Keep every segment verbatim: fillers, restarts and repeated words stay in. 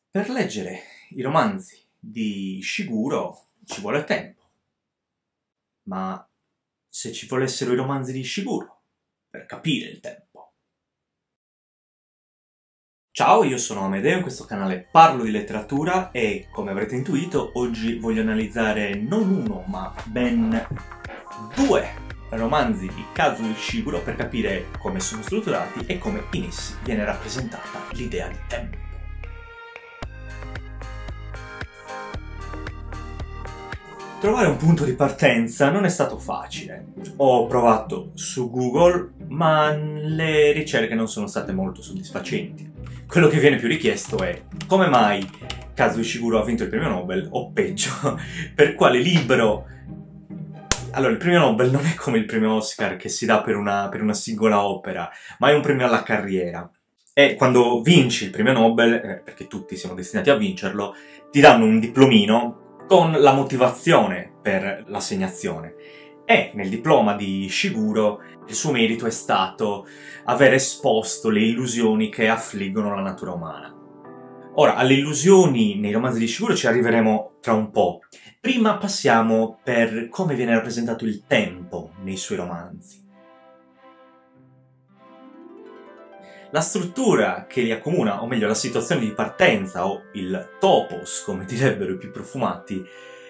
Per leggere i romanzi di Shiguro ci vuole tempo, ma se ci volessero i romanzi di Shiguro per capire il tempo? Ciao, io sono Amedeo, in questo canale parlo di letteratura e, come avrete intuito, oggi voglio analizzare non uno, ma ben due romanzi di Kazuo Ishiguro per capire come sono strutturati e come in essi viene rappresentata l'idea di tempo. Trovare un punto di partenza non è stato facile. Ho provato su Google, ma le ricerche non sono state molto soddisfacenti. Quello che viene più richiesto è come mai Kazuo Ishiguro ha vinto il premio Nobel, o peggio, per quale libro. Allora, il premio Nobel non è come il premio Oscar che si dà per una, per una singola opera, ma è un premio alla carriera. E quando vinci il premio Nobel, eh, perché tutti siamo destinati a vincerlo, ti danno un diplomino con la motivazione per l'assegnazione. E nel diploma di Ishiguro il suo merito è stato aver esposto le illusioni che affliggono la natura umana. Ora, alle illusioni nei romanzi di Ishiguro ci arriveremo tra un po'. Prima passiamo per come viene rappresentato il tempo nei suoi romanzi. La struttura che li accomuna, o meglio la situazione di partenza, o il topos, come direbbero i più profumati,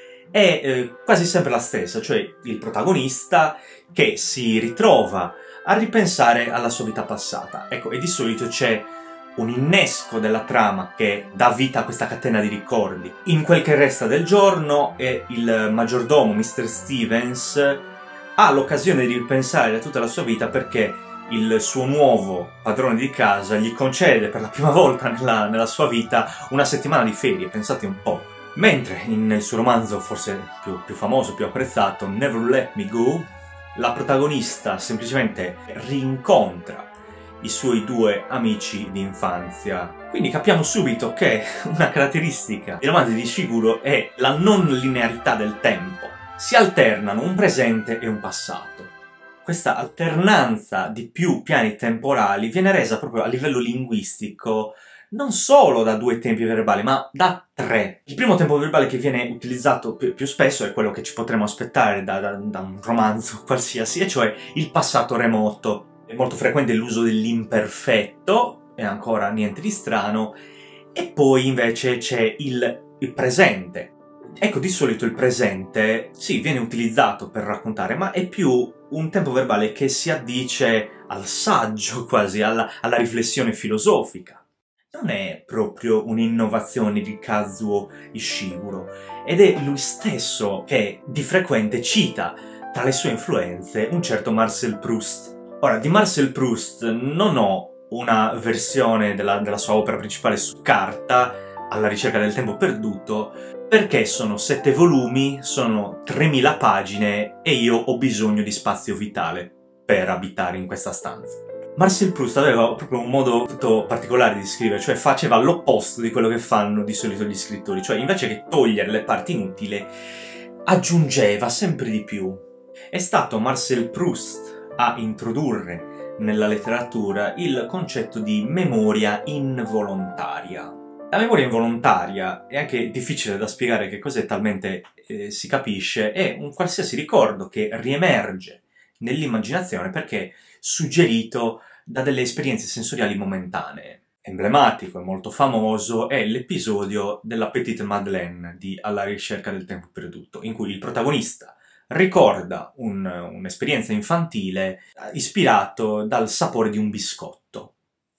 è eh, quasi sempre la stessa, cioè il protagonista che si ritrova a ripensare alla sua vita passata. Ecco, e di solito c'è un innesco della trama che dà vita a questa catena di ricordi. In quel che resta del giorno, e il maggiordomo mister Stevens ha l'occasione di ripensare a tutta la sua vita perché il suo nuovo padrone di casa gli concede per la prima volta nella, nella sua vita una settimana di ferie, pensate un po'. Mentre nel suo romanzo forse più, più famoso, più apprezzato, Never Let Me Go, la protagonista semplicemente rincontra i suoi due amici di infanzia. Quindi capiamo subito che una caratteristica dei romanzi di Ishiguro è la non linearità del tempo. Si alternano un presente e un passato. Questa alternanza di più piani temporali viene resa proprio a livello linguistico non solo da due tempi verbali, ma da tre. Il primo tempo verbale che viene utilizzato più, più spesso è quello che ci potremmo aspettare da, da, da un romanzo qualsiasi, e cioè il passato remoto. È molto frequente l'uso dell'imperfetto, e ancora niente di strano, e poi invece c'è il, il presente. Ecco, di solito il presente, sì, viene utilizzato per raccontare, ma è più un tempo verbale che si addice al saggio, quasi, alla, alla riflessione filosofica. Non è proprio un'innovazione di Kazuo Ishiguro, ed è lui stesso che di frequente cita tra le sue influenze un certo Marcel Proust. Ora, di Marcel Proust non ho una versione della, della sua opera principale su carta, Alla ricerca del tempo perduto, perché sono sette volumi, sono tremila pagine e io ho bisogno di spazio vitale per abitare in questa stanza. Marcel Proust aveva proprio un modo tutto particolare di scrivere, cioè faceva l'opposto di quello che fanno di solito gli scrittori, cioè invece che togliere le parti inutili, aggiungeva sempre di più. È stato Marcel Proust a introdurre nella letteratura il concetto di memoria involontaria. La memoria involontaria è anche difficile da spiegare che cos'è, talmente eh, si capisce, è un qualsiasi ricordo che riemerge nell'immaginazione perché suggerito da delle esperienze sensoriali momentanee. Emblematico e molto famoso è l'episodio della Petite Madeleine di Alla ricerca del tempo perduto, in cui il protagonista ricorda un, un'esperienza infantile ispirato dal sapore di un biscotto.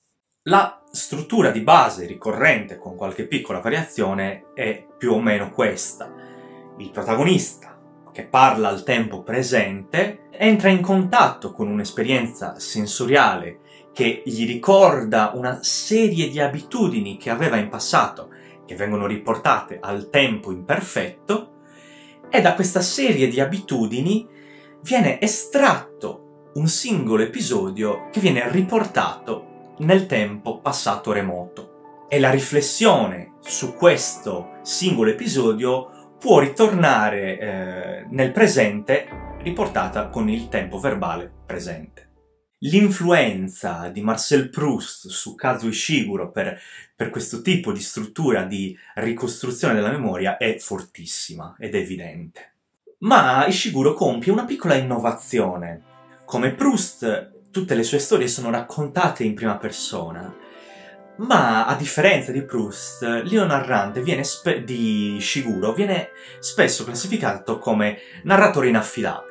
La struttura di base ricorrente, con qualche piccola variazione, è più o meno questa. Il protagonista, che parla al tempo presente, entra in contatto con un'esperienza sensoriale che gli ricorda una serie di abitudini che aveva in passato, che vengono riportate al tempo imperfetto, e da questa serie di abitudini viene estratto un singolo episodio che viene riportato nel tempo passato remoto. E la riflessione su questo singolo episodio può ritornare eh, nel presente riportata con il tempo verbale presente. L'influenza di Marcel Proust su Kazuo Ishiguro per, per questo tipo di struttura di ricostruzione della memoria è fortissima ed evidente. Ma Ishiguro compie una piccola innovazione. Come Proust, tutte le sue storie sono raccontate in prima persona, ma a differenza di Proust, l'io narrante viene spe- di Ishiguro viene spesso classificato come narratore inaffidabile.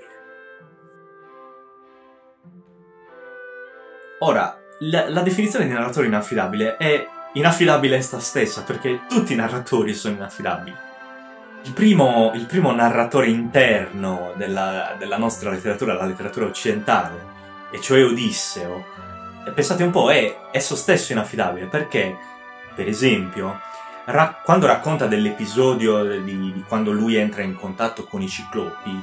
Ora, la, la definizione di narratore inaffidabile è inaffidabile essa stessa, perché tutti i narratori sono inaffidabili. Il primo, il primo narratore interno della, della nostra letteratura, la letteratura occidentale, e cioè Odisseo, pensate un po', è esso stesso inaffidabile, perché, per esempio, ra- quando racconta dell'episodio di, di quando lui entra in contatto con i ciclopi,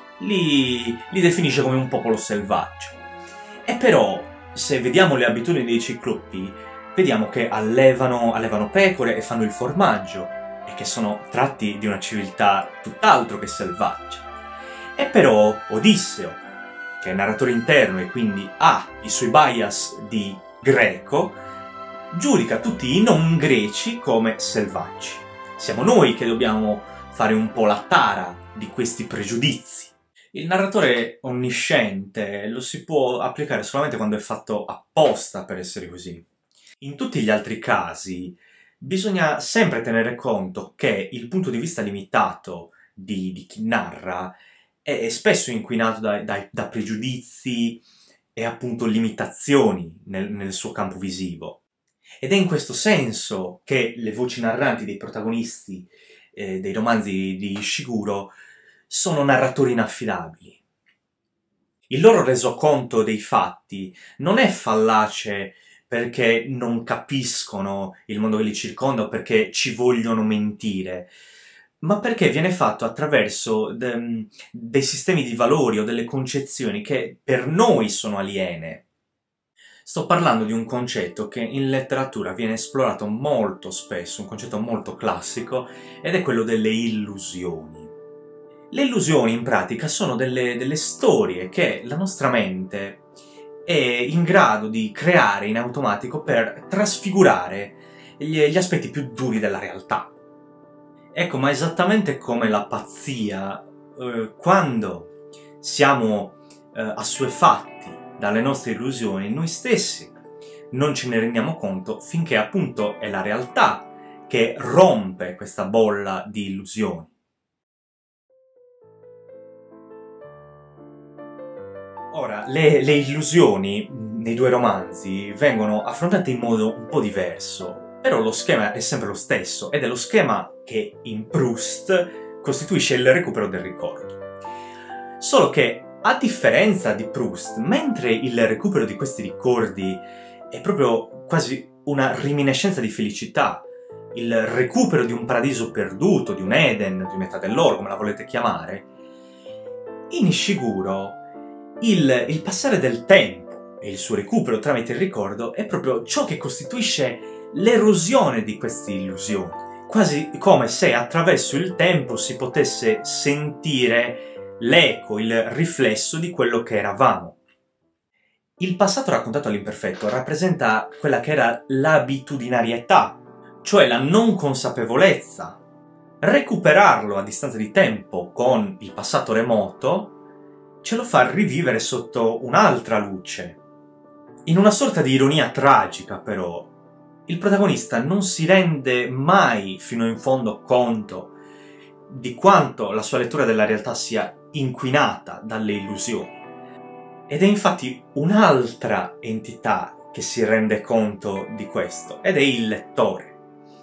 li, li definisce come un popolo selvaggio. E però, se vediamo le abitudini dei ciclopi, vediamo che allevano, allevano pecore e fanno il formaggio, e che sono tratti di una civiltà tutt'altro che selvaggia. E però Odisseo, che è narratore interno e quindi ha i suoi bias di greco, giudica tutti i non greci come selvaggi. Siamo noi che dobbiamo fare un po' la tara di questi pregiudizi. Il narratore onnisciente lo si può applicare solamente quando è fatto apposta per essere così. In tutti gli altri casi bisogna sempre tenere conto che il punto di vista limitato di, di chi narra è spesso inquinato da, da, da pregiudizi e appunto limitazioni nel, nel suo campo visivo. Ed è in questo senso che le voci narranti dei protagonisti eh, dei romanzi di Ishiguro sono narratori inaffidabili. Il loro resoconto dei fatti non è fallace perché non capiscono il mondo che li circonda o perché ci vogliono mentire, ma perché viene fatto attraverso de- dei sistemi di valori o delle concezioni che per noi sono aliene. Sto parlando di un concetto che in letteratura viene esplorato molto spesso, un concetto molto classico, ed è quello delle illusioni. Le illusioni, in pratica, sono delle, delle storie che la nostra mente è in grado di creare in automatico per trasfigurare gli, gli aspetti più duri della realtà. Ecco, ma esattamente come la pazzia, eh, quando siamo eh, assuefatti dalle nostre illusioni, noi stessi non ce ne rendiamo conto finché appunto è la realtà che rompe questa bolla di illusioni. Ora, le, le illusioni nei due romanzi vengono affrontate in modo un po' diverso, però lo schema è sempre lo stesso, ed è lo schema che in Proust costituisce il recupero del ricordo. Solo che, a differenza di Proust, mentre il recupero di questi ricordi è proprio quasi una riminiscenza di felicità, il recupero di un paradiso perduto, di un Eden, di un'età dell'oro, come la volete chiamare, in Ishiguro il, il passare del tempo e il suo recupero tramite il ricordo è proprio ciò che costituisce l'erosione di queste illusioni, quasi come se attraverso il tempo si potesse sentire l'eco, il riflesso di quello che eravamo. Il passato raccontato all'imperfetto rappresenta quella che era l'abitudinarietà, cioè la non consapevolezza. Recuperarlo a distanza di tempo con il passato remoto ce lo fa rivivere sotto un'altra luce. In una sorta di ironia tragica, però, il protagonista non si rende mai fino in fondo conto di quanto la sua lettura della realtà sia inquinata dalle illusioni. Ed è infatti un'altra entità che si rende conto di questo, ed è il lettore.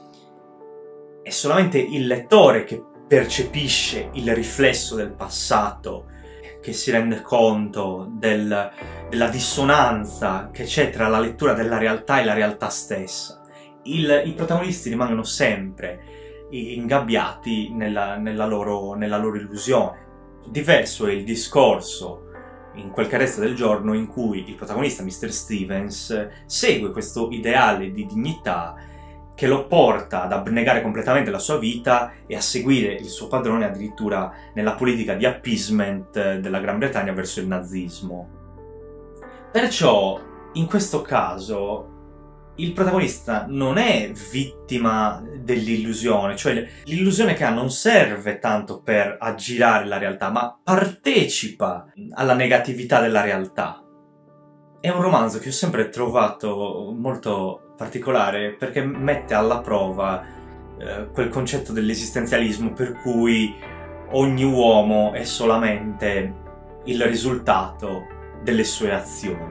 È solamente il lettore che percepisce il riflesso del passato, che si rende conto del, della dissonanza che c'è tra la lettura della realtà e la realtà stessa. Il, I protagonisti rimangono sempre ingabbiati nella, nella, loro, nella loro illusione. Diverso è il discorso in Quel che resta del giorno, in cui il protagonista, mister Stevens, segue questo ideale di dignità che lo porta ad abnegare completamente la sua vita e a seguire il suo padrone addirittura nella politica di appeasement della Gran Bretagna verso il nazismo. Perciò, in questo caso, il protagonista non è vittima dell'illusione, cioè l'illusione che ha non serve tanto per aggirare la realtà, ma partecipa alla negatività della realtà. È un romanzo che ho sempre trovato molto particolare perché mette alla prova eh, quel concetto dell'esistenzialismo per cui ogni uomo è solamente il risultato delle sue azioni.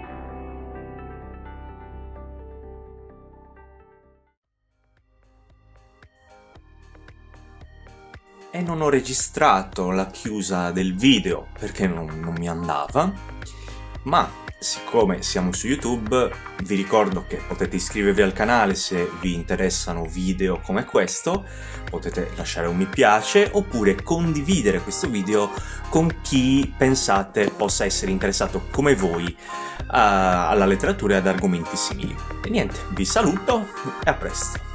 E non ho registrato la chiusa del video perché non, non mi andava, ma siccome siamo su YouTube vi ricordo che potete iscrivervi al canale se vi interessano video come questo, potete lasciare un mi piace oppure condividere questo video con chi pensate possa essere interessato come voi uh, alla letteratura e ad argomenti simili. E niente, vi saluto e a presto!